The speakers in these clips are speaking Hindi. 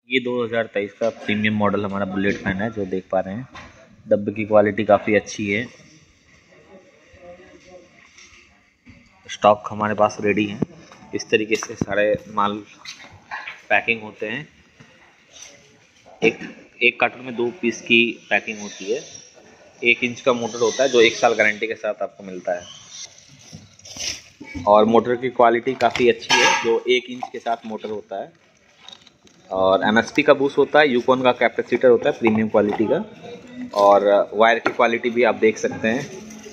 ये 2023 का प्रीमियम मॉडल हमारा बुलेट फैन है जो देख पा रहे हैं। डब्बे की क्वालिटी काफ़ी अच्छी है। स्टॉक हमारे पास रेडी है। इस तरीके से सारे माल पैकिंग होते हैं। एक कार्टून में 2 पीस की पैकिंग होती है। 1 इंच का मोटर होता है जो 1 साल गारंटी के साथ आपको मिलता है और मोटर की क्वालिटी काफ़ी अच्छी है जो 1 इंच के साथ मोटर होता है। और MSP का बूस्ट होता है, यूकॉन का कैपेसिटर होता है प्रीमियम क्वालिटी का। और वायर की क्वालिटी भी आप देख सकते हैं,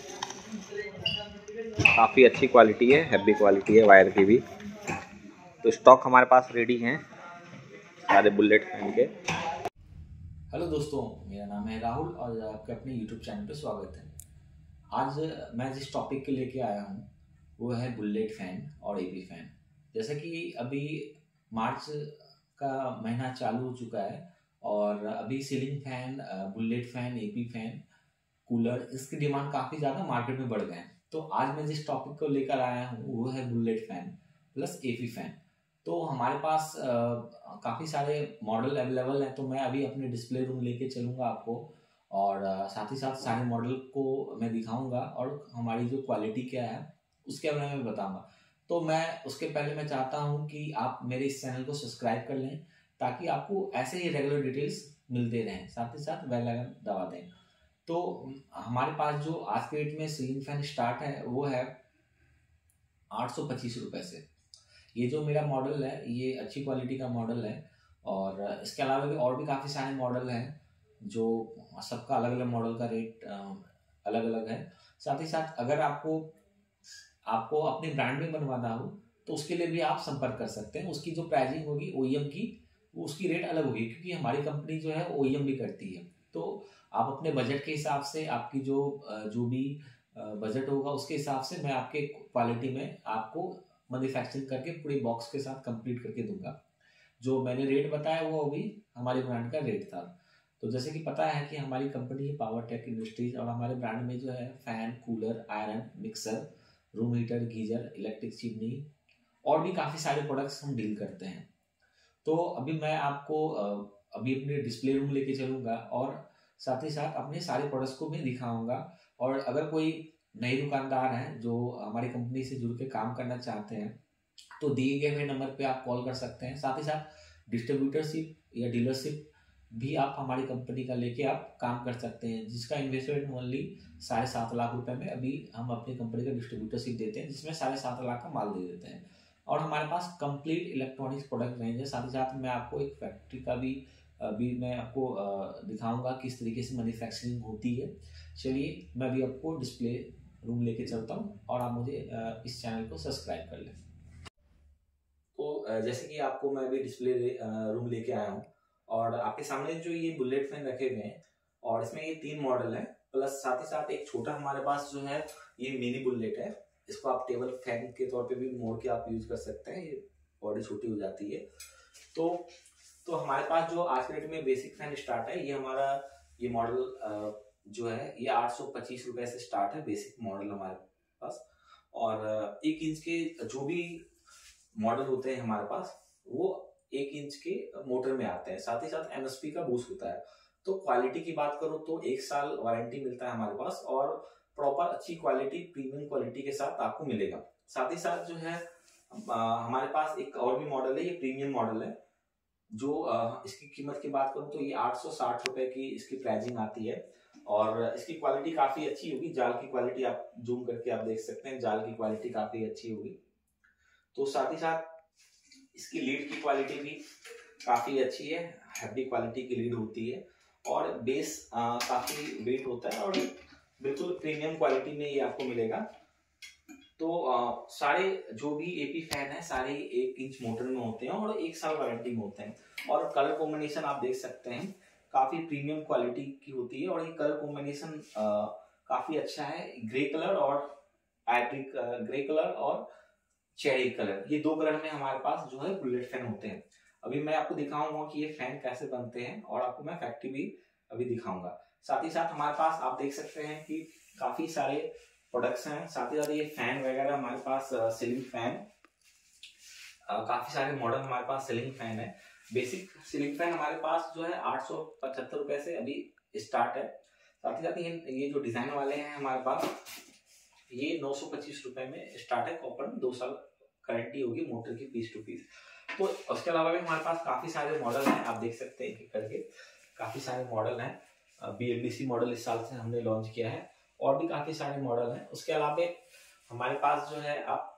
काफ़ी अच्छी क्वालिटी है, हैवी क्वालिटी है वायर की भी। तो स्टॉक हमारे पास रेडी हैं सारे बुलेट फैन के। हेलो दोस्तों, मेरा नाम है राहुल और आपके अपने यूट्यूब चैनल पे स्वागत है। आज मैं जिस टॉपिक के लेके आया हूँ वो है बुलेट फैन और एपी फैन। जैसे कि अभी मार्च का महीना चालू हो चुका है और अभी ceiling fan, bullet fan, AP fan, cooler, इसकी डिमांड काफ़ी ज़्यादा मार्केट में बढ़ गए हैं। तो आज मैं जिस टॉपिक को लेकर आया हूँ वो है bullet fan plus AP fan. तो हमारे पास काफ़ी सारे मॉडल अवेलेबल हैं, तो मैं अभी अपने डिस्प्ले रूम लेके चलूँगा आपको और साथ ही साथ सारे मॉडल को मैं दिखाऊंगा और हमारी जो क्वालिटी क्या है उसके बारे में बताऊंगा। तो मैं उसके पहले मैं चाहता हूं कि आप मेरे इस चैनल को सब्सक्राइब कर लें ताकि आपको ऐसे ही रेगुलर डिटेल्स मिलते रहें, साथ ही साथ बेल आइकन दबा दें। तो हमारे पास जो आज के डेट में सीलिंग फैन स्टार्ट है वो है 825 रुपये से। ये जो मेरा मॉडल है ये अच्छी क्वालिटी का मॉडल है और इसके अलावा भी और भी काफ़ी सारे मॉडल हैं जो सबका अलग अलग मॉडल का रेट अलग अलग है। साथ ही साथ अगर आपको आपको अपनी ब्रांड में बनवाना हो तो उसके लिए भी आप संपर्क कर सकते हैं। उसकी जो प्राइसिंग होगी ओईएम की, वो उसकी रेट अलग होगी क्योंकि हमारी कंपनी जो है ओईएम भी करती है। तो आप अपने बजट के हिसाब से आपकी जो भी बजट होगा उसके हिसाब से मैं आपके क्वालिटी में आपको मैन्युफैक्चरिंग करके पूरी बॉक्स के साथ कंप्लीट करके दूंगा। जो मैंने रेट बताया वो अभी हमारी ब्रांड का रेट था। तो जैसे कि पता है कि हमारी कंपनी है पावर टेक इंडस्ट्रीज और हमारे ब्रांड में जो है fan, cooler, iron, mixer, room heater, geyser, electric chimney और भी काफ़ी सारे प्रोडक्ट्स हम डील करते हैं। तो अभी मैं आपको अभी अपने डिस्प्ले रूम लेके चलूँगा और साथ ही साथ अपने सारे प्रोडक्ट्स को भी दिखाऊंगा। और अगर कोई नए दुकानदार हैं जो हमारी कंपनी से जुड़ के काम करना चाहते हैं तो दिए गए हुए नंबर पे आप कॉल कर सकते हैं। साथ ही साथ डिस्ट्रीब्यूटरशिप या डीलरशिप भी आप हमारी कंपनी का लेके आप काम कर सकते हैं, जिसका इन्वेस्टमेंट ओनली 7.5 लाख रुपए में अभी हम अपनी कंपनी का डिस्ट्रीब्यूटरशिप देते हैं, जिसमें 7.5 लाख का माल दे देते हैं। और हमारे पास कंप्लीट इलेक्ट्रॉनिक्स प्रोडक्ट रेंज है। साथ ही साथ मैं आपको एक फैक्ट्री का भी अभी मैं आपको दिखाऊंगा किस तरीके से मैन्युफैक्चरिंग होती है। चलिए मैं अभी आपको डिस्प्ले रूम लेके चलता हूँ और आप मुझे इस चैनल को सब्सक्राइब कर लें। तो जैसे कि आपको मैं अभी डिस्प्ले रूम लेके आया हूँ और आपके सामने जो ये बुलेट फैन रखे हुए हैं और इसमें ये 3 मॉडल है, प्लस साथ ही साथ एक छोटा हमारे पास जो है ये मिनी बुलेट है। इसको आप टेबल फैन के तौर पे भी मोड़ के आप यूज कर सकते हैं, ये बॉडी छोटी हो जाती है। तो तो हमारे पास जो आज के डेट में बेसिक फैन स्टार्ट है, ये हमारा ये मॉडल जो है ये 825 रुपए से स्टार्ट है, बेसिक मॉडल हमारे पास। और 1 इंच के जो भी मॉडल होते हैं हमारे पास वो 1 इंच के मोटर में आते हैं। साथ ही साथ MSP का बूस्ट होता है। तो क्वालिटी की बात करो तो 1 साल वारंटी मिलता है हमारे पास और प्रॉपर अच्छी क्वालिटी, प्रीमियम क्वालिटी के साथ आपको मिलेगा। साथ ही साथ जो है हमारे पास एक और भी मॉडल है, ये प्रीमियम मॉडल है जो इसकी कीमत की बात करूं तो ये 860 रुपए की इसकी प्राइसिंग आती है और इसकी क्वालिटी काफी अच्छी होगी। जाल की क्वालिटी आप जूम करके आप देख सकते हैं, जाल की क्वालिटी काफी अच्छी होगी। तो साथ ही साथ इसकी लीड की क्वालिटी भी काफ़ी अच्छी है, हैवी क्वालिटी की लीड होती है और बेस काफ़ी वेट होता है और बिल्कुल प्रीमियम क्वालिटी में ये आपको मिलेगा। तो सारे जो भी एपी फैन है सारे 1 इंच मोटर में होते हैं और 1 साल वारंटी में होते हैं। और कलर कॉम्बिनेशन आप देख सकते हैं, काफ़ी प्रीमियम क्वालिटी की होती है और ये कलर कॉम्बिनेशन काफ़ी अच्छा है। ग्रे कलर और आइवरी ग्रे कलर और चेरी कलर, ये 2 कलर में हमारे पास जो है बुलेट फैन होते हैं। अभी मैं आपको दिखाऊंगा कि ये फैन कैसे बनते हैं और आपको मैं फैक्ट्री भी अभी दिखाऊंगा। साथ ही साथ हमारे पास आप देख सकते हैं कि काफी सारे प्रोडक्ट्स हैं। साथ ही साथ ये फैन वगैरह हमारे पास सीलिंग फैन, काफी सारे मॉडल हमारे पास सीलिंग फैन है। बेसिक सीलिंग फैन हमारे पास जो है 875 रुपए से अभी स्टार्ट है। साथ ही साथ ये जो डिजाइन वाले हैं हमारे पास, ये 925 रुपए में स्टार्ट है। कॉपर में 2 साल गारंटी होगी मोटर की पीस टू पीस। तो उसके अलावा भी हमारे पास काफी सारे मॉडल हैं, आप देख सकते हैं एक एक करके काफी सारे मॉडल हैं। BLDC मॉडल इस साल से हमने लॉन्च किया है, और भी काफी सारे मॉडल हैं। उसके अलावा हमारे पास जो है आप